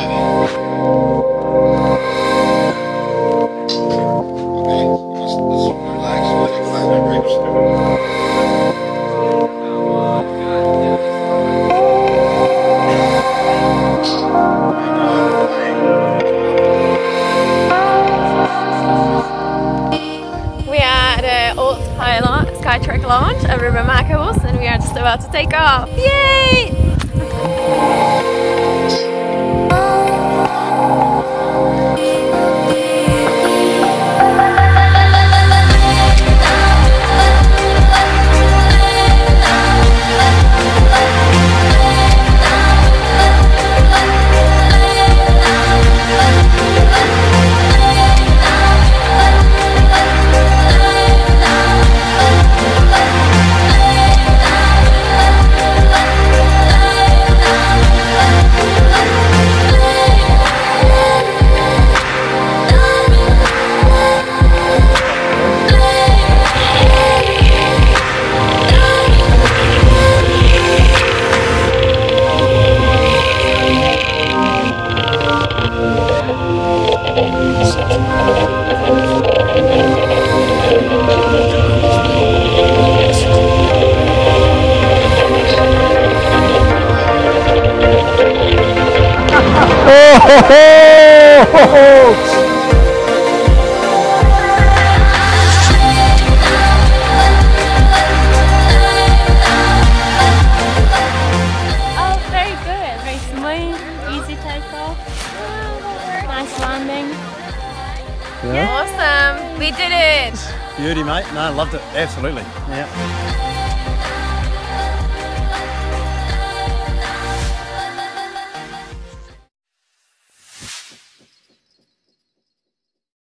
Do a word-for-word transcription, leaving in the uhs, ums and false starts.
Skytrack launch at River Mackerels, and we are just about to take off. Yay! Oh, very good. Very smooth, easy takeoff. Nice landing. Yeah. Awesome. We did it. Beauty, mate. No, loved it. Absolutely. Yeah.